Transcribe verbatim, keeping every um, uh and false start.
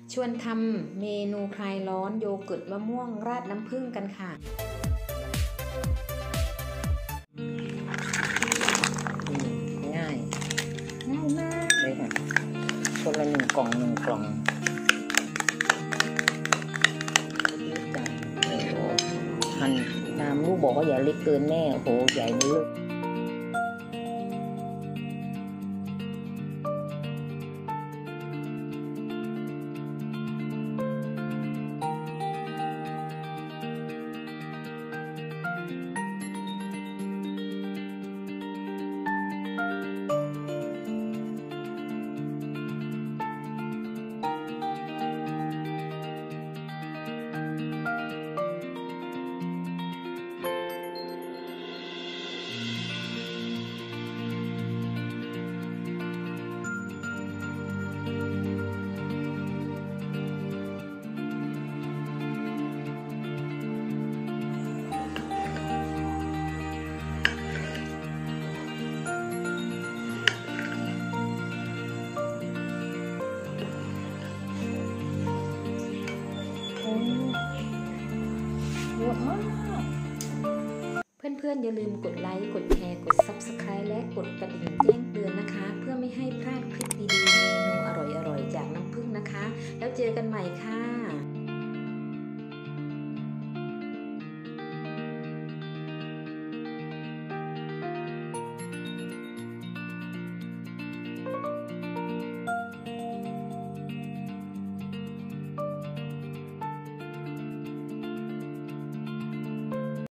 ชวนทำเมนูคลายร้อนโยเกิร์ตมะม่วงราดน้ำผึ้งกันค่ะง่ายง่ายมากเลยค่ะคนละหนึ่งกล่องหนึ่งกล่องหั่นตามลูกบอกว่าอย่าเล็กเกินแม่โอ้โหใหญ่เลยเพื่อนๆอย่าลืมกดไลค์กดแชร์กด ซับสไครบ์ และกดกระดิ่งแจ้งเตือนนะคะเพื่อไม่ให้พลาดคลิปดีๆเมนูอร่อยๆจากน้ำผึ้งนะคะแล้วเจอกันใหม่ค่ะ